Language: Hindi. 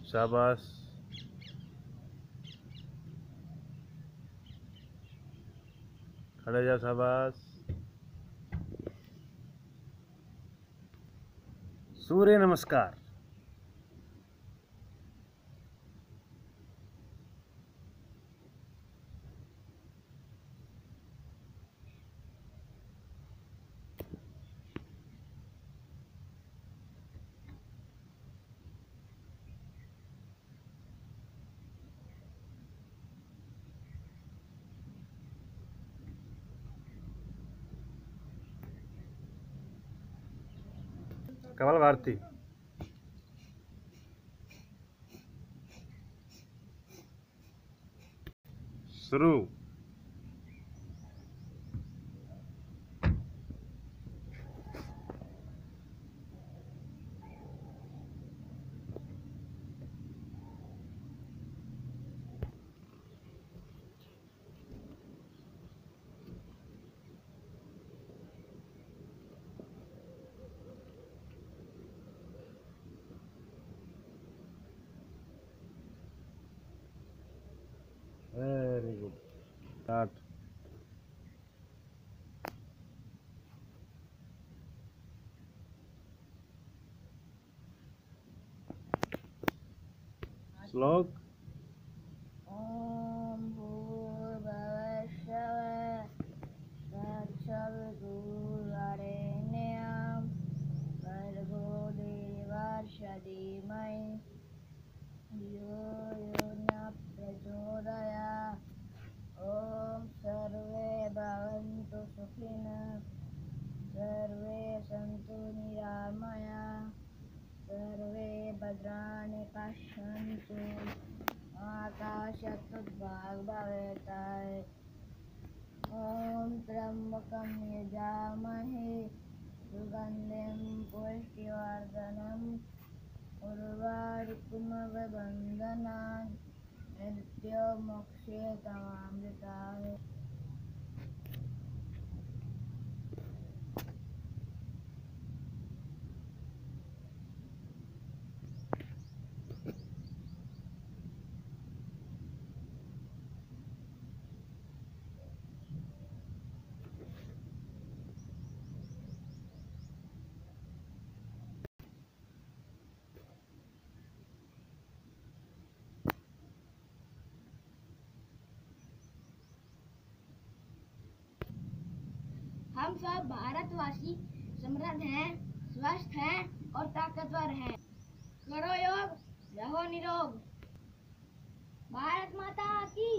शाबाश। खड़े जा, शाबाश। सूर्य नमस्कार। कमल भारती। शुरू। Very good. स्टार्ट। श्लोक। ओम भूर्भुवः स्वः तत्सवितुर्वरेण्यं भर्गो देवस्य धीमहि धियो यो न प्रचोदयात्। ओम सर्वे भवन्तु सुखिनः, सर्वे सन्तु निरामयाः, सर्वे भद्राणि पश्यन्तु, आकाशतुद्भाग् भवेत्। ओम त्र्यंबकं यजामहे सुगन्धिं पुष्टिवर्धनम् उर्वारुकमिव मृत्युर्मुक्षयेमामृतात्। हम सब भारतवासी समृद्ध हैं, स्वस्थ हैं और ताकतवर हैं। करो योग, रहो निरोग। भारत माता की